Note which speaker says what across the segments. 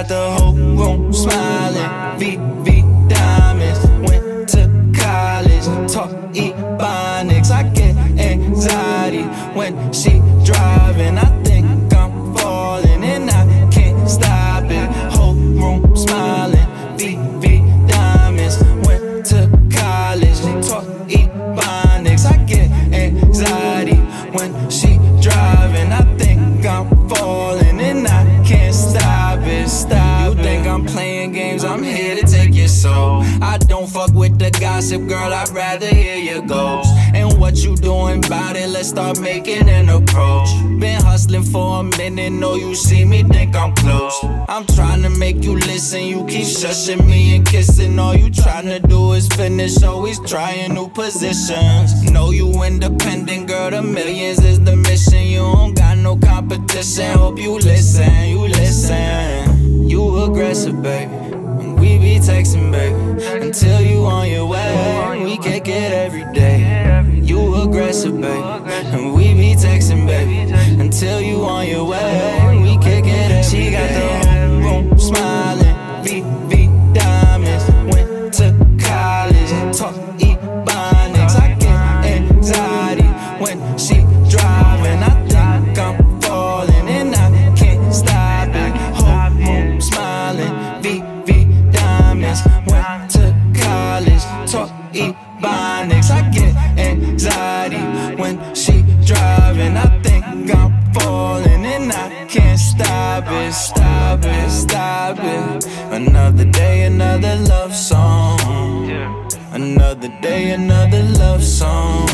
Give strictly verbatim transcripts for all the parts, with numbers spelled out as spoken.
Speaker 1: got the whole room smiling. V V diamonds, went to college, taught ebonics. I get anxiety when she driving. I think I'm falling and I can't stop it. Whole room smiling. V V diamonds, went to college, taught ebonics. I get anxiety when she driving. I think I'm falling and I can't stop it. Stop. You think I'm playing games? I'm here to take your soul. I don't fuck with the gossip, girl. I'd rather hear your goals. And what you doing about it? Let's start making an approach. Been hustling for a minute, know you see me, think I'm close. I'm trying to make you listen, you keep shushing me and kissing. All you trying to do is finish, always trying new positions. Know you independent, girl, the millions is the mission. You don't got no competition, hope you listen, you listen. You aggressive, baby, and we be texting, baby, until you on your way. We kick it every day. You aggressive, baby, and we be texting, baby, until you on your way. We kick it every day. She got the whole room smiling. V V diamonds, went to college, taught ebonics. I get anxiety when she driving. I think I'm falling and I can't stop it. Whole room smiling. V V diamonds, went to college, taught ebonics. I get anxiety when she driving. I think I'm falling and I can't stop it. Stop it, stop it. Another day, another love song. Another day, another love song.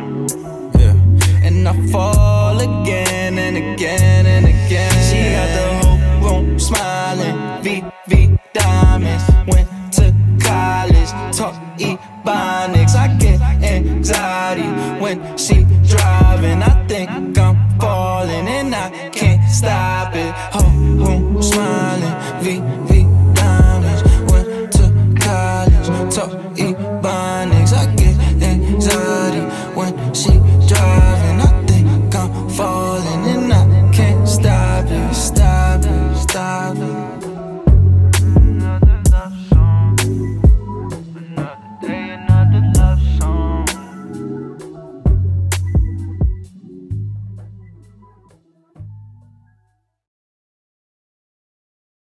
Speaker 1: Yeah. And I fall again and again and again. She got the